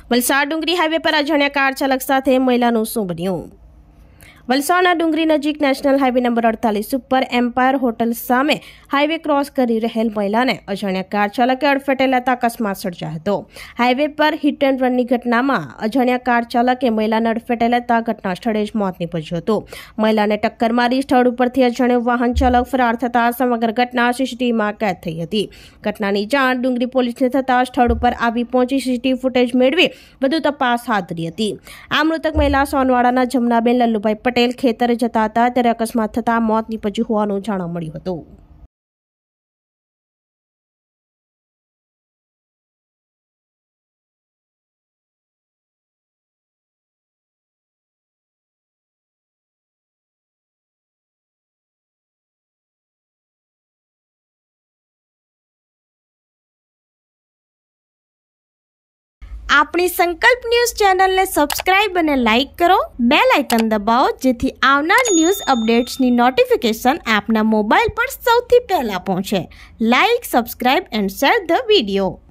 વલસાડ ડુંગરી highway પર અજાણ્યા car ચાલક સાથે મહિલાનું શું બન્યું? વલસાડના ડુંગરી નજીક નેશનલ હાઈવે નંબર 48 ઉપર એમ્પાયર હોટલ સામે હાઈવે ક્રોસ કરી રહેલ મહિલાને અજાણ્યા કાર ચાલકે અડફેટે લેતા અકસ્માત સર્જાયો હતો। હાઈવે પર હિટ એન્ડ રનની ઘટનામાં અજાણ્યા કાર ચાલકે મહિલાને અડફેટે લેતા ઘટના સ્થળે જ મોત નીપજ્યું હતું। મહિલાને ટક્કર મારી સ્થળ ઉપરથી અજાણ્યો વાહન ચાલક ફરાર થતા સમગ્ર ઘટના સીસીટીવીમાં કેદ થઈ હતી। ઘટનાની જાણ ડુંગરી પોલીસને થતા સ્થળ ઉપર આવી પહોંચી સીસીટીવી ફૂટેજ મેળવી વધુ તપાસ હાથ ધરી હતી। આ મૃતક મહિલા સોનવાડાના જમનાબેન લલ્લુભાઈ પટેલ ખેતરે જતા હતા ત્યારે અકસ્માત થતા મોત નીપજ્યું હોવાનું જાણવા મળ્યું હતું। આપણી સંકલ્પ ન્યૂઝ ચેનલને સબસ્ક્રાઇબ અને લાઇક કરો, બેલ આઇકન દબાવો જેથી આવનાર ન્યૂઝ અપડેટ્સની નોટિફિકેશન આપના મોબાઈલ પર સૌથી પહેલા પહોંચે। Like, subscribe and share the video.